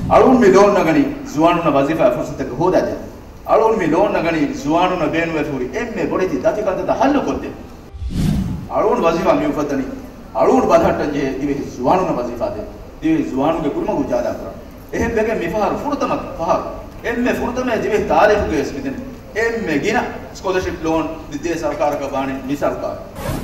අලුන් මේ ලෝන් නගනි සුවානුන වසිෆා ෆුර්සතක හොදාද අලුන් මේ ලෝන් නගනි සුවානුන බේනුවේ ෆුරි එම්මේ බොඩිති දතිකන්ත හල්ල කොද්දේ අලුන් වසිෆා මේ උපතනි අලුන් බදහට්ට ජේ දිවි සුවානුන වසිෆා දේ දිවි සුවානුගේ කුරුම උජාදා කරා එහෙම බෙගේ මිෆහර ෆුර්තමක් පහර එම්මේ ෆුර්තමේ දිවි තාරිෆුගේ ස්මිදෙන එම්මේ ගින ස්කෝලර්ෂිප් ලෝන් විද්‍යා සරකාරක බාණි මේ සරකාර